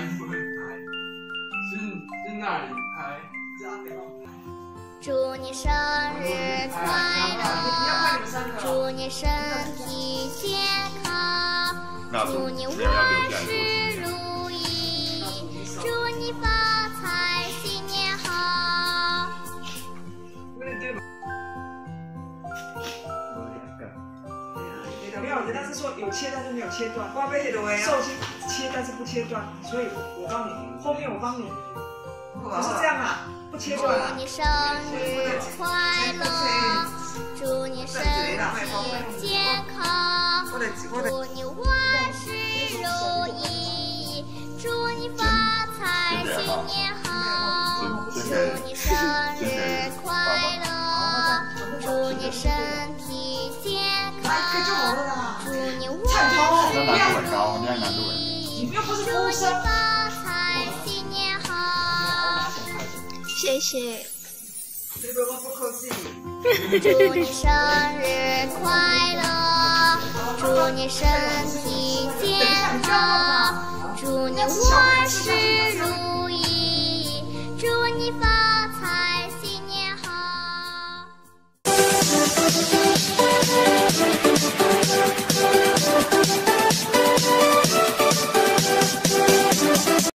是那里拍？ 祝你生日快乐，祝你身体健康，祝你万事如意，祝你发财新年好。 没有，人家是说有切但是没有切断，寿星切但是不切断，所以我帮你，后面我帮你，不是这样啊，不切断啊。 祝你生日快乐，祝你身体健康，祝你万事如意，祝你发财新年好，祝你生日快乐，祝你身体健康，祝你万事如意，祝你发财新年好。谢谢。祝你生日快乐，祝你身体健康，祝你万事